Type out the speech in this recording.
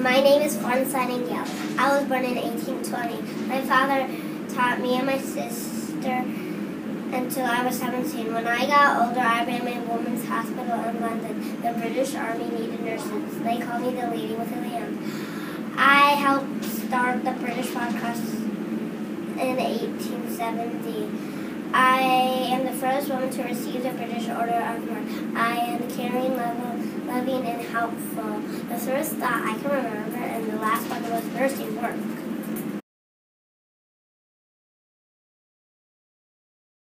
My name is Florence Nightingale. I was born in 1820. My father taught me and my sister until I was 17. When I got older, I ran a women's hospital in London. The British Army needed nurses. They called me the Lady with a Lamb. I helped start the British podcast in 1870. I am the first woman to receive the British Order of Merit. I am caring, loving, and helpful. The first thought I can remember, and the last one was nursing work.